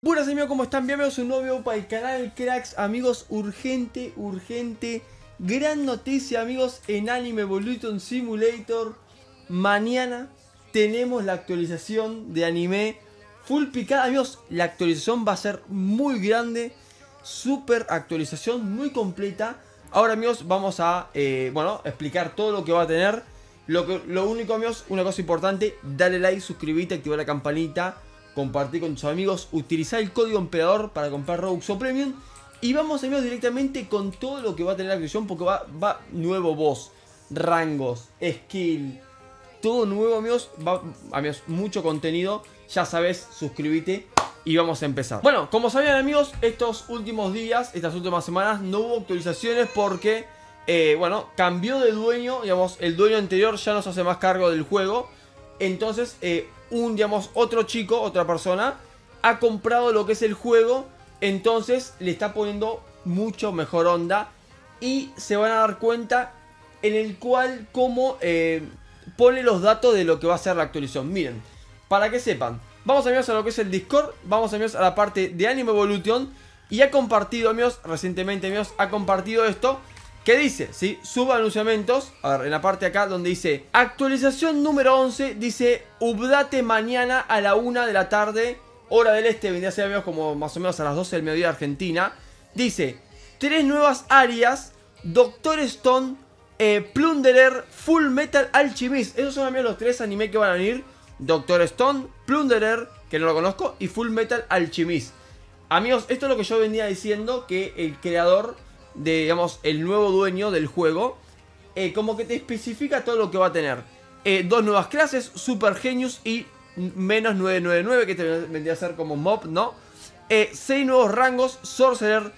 Buenas amigos, ¿cómo están? Bienvenidos a un nuevo video para el canal Cracks. Amigos, urgente, gran noticia amigos, en Anime Evolution Simulator. Mañana tenemos la actualización de anime full picada. Amigos, la actualización va a ser muy grande, super actualización, muy completa. Ahora amigos, vamos a explicar todo lo que va a tener. Lo único amigos, una cosa importante, dale like, suscríbete, activar la campanita, compartir con tus amigos, utilizar el código emperador para comprar Robux o Premium. Y vamos amigos directamente con todo lo que va a tener la actualización, porque va nuevo boss, rangos, skill, todo nuevo amigos. Amigos, mucho contenido, ya sabes, suscríbete y vamos a empezar. Bueno, como sabían amigos, estos últimos días, estas últimas semanas no hubo actualizaciones porque cambió de dueño, digamos, el dueño anterior ya no se hace más cargo del juego. Entonces, otro chico, otra persona, ha comprado lo que es el juego. Entonces, le está poniendo mucho mejor onda. Y se van a dar cuenta en el cual cómo pone los datos de lo que va a ser la actualización. Miren, para que sepan, vamos amigos a lo que es el Discord. Vamos amigos a la parte de Anime Evolution. Y ha compartido amigos, recientemente amigos, ha compartido esto. ¿Qué dice? ¿Sí? Suba anunciamientos. A ver, en la parte de acá donde dice actualización número 11. Dice update mañana a la 1 de la tarde, hora del este. Vendría a ser amigos como más o menos a las 12 del mediodía de Argentina. Dice 3 nuevas áreas: Doctor Stone, Plunderer, Full Metal Alchemist. Esos son amigos los 3 anime que van a venir: Doctor Stone, Plunderer, que no lo conozco, y Full Metal Alchemist. Amigos, esto es lo que yo venía diciendo, que el creador de, digamos, el nuevo dueño del juego, como que te especifica todo lo que va a tener. 2 nuevas clases, Super Genius y menos 999, que te vendría a ser como mob, ¿no? 6 nuevos rangos: Sorcerer,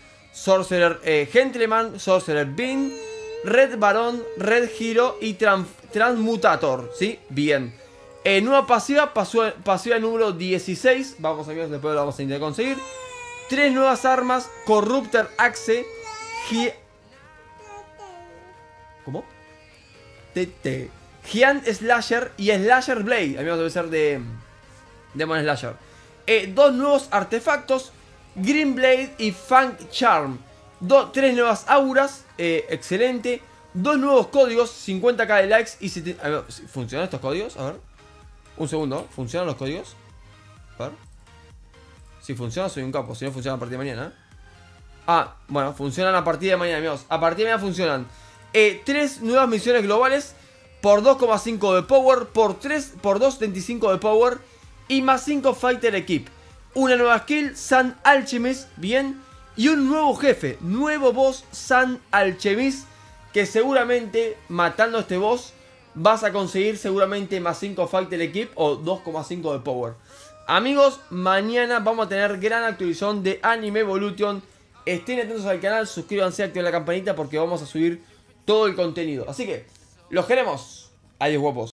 Gentleman, Sorcerer Bean, Red Baron, Red Hero y Transmutator, ¿sí? Bien. Nueva pasiva, pasiva número 16. Vamos amigos, después lo vamos a intentar conseguir. 3 nuevas armas: Corruptor Axe, ¿cómo? Giant Slasher y Slasher Blade. Amigos, debe ser de Demon Slasher. 2 nuevos artefactos: Green Blade y Fang Charm. 3 nuevas auras, excelente. 2 nuevos códigos, 50k de likes y 70... A ver, ¿funcionan estos códigos? A ver. Un segundo, ¿funcionan los códigos? A ver. Si funciona soy un capo, si no funciona a partir de mañana. Bueno, funcionan a partir de mañana, amigos. A partir de mañana funcionan. 3 nuevas misiones globales por 2,5 de power, por 2,75 de power y más 5 fighter equip. Una nueva skill, Sun Alchemist, bien. Y un nuevo jefe, nuevo boss, Sun Alchemist, que seguramente matando a este boss vas a conseguir seguramente más 5 fighter equip o 2,5 de power. Amigos, mañana vamos a tener gran actualización de Anime Evolution. Estén atentos al canal, suscríbanse, activen la campanita porque vamos a subir todo el contenido. Así que, los queremos. Adiós guapos.